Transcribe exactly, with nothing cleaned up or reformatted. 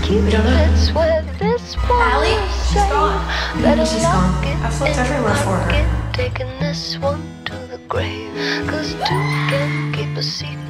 We don't know. Allie? She's gone. Maybe she's gone. I've looked everywhere for her. Taking this one to the grave, 'cause two can keep a secret.